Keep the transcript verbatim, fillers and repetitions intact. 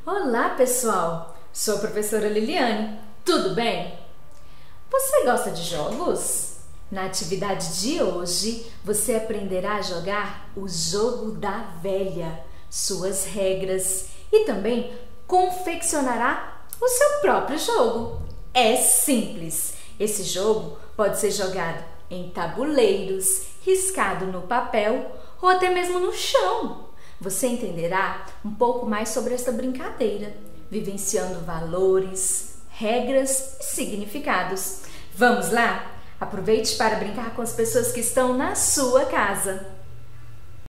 Olá, pessoal! Sou a professora Liliane. Tudo bem? Você gosta de jogos? Na atividade de hoje, você aprenderá a jogar o jogo da velha, suas regras e também confeccionará o seu próprio jogo. É simples. Esse jogo pode ser jogado em tabuleiros, riscado no papel ou até mesmo no chão. Você entenderá um pouco mais sobre esta brincadeira, vivenciando valores, regras e significados. Vamos lá? Aproveite para brincar com as pessoas que estão na sua casa.